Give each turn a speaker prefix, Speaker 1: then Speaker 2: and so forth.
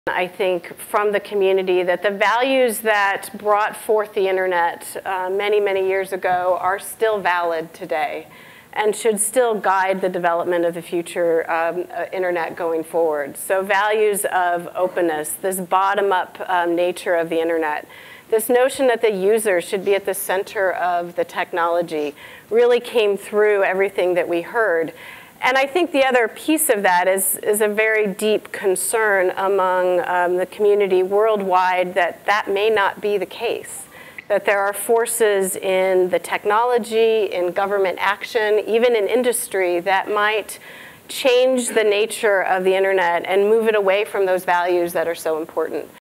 Speaker 1: I think from the community that the values that brought forth the internet many, many years ago are still valid today and should still guide the development of the future internet going forward. So values of openness, this bottom-up nature of the internet, this notion that the user should be at the center of the technology really came through everything that we heard. And I think the other piece of that is a very deep concern among the community worldwide that may not be the case, that there are forces in the technology, in government action, even in industry that might change the nature of the internet and move it away from those values that are so important.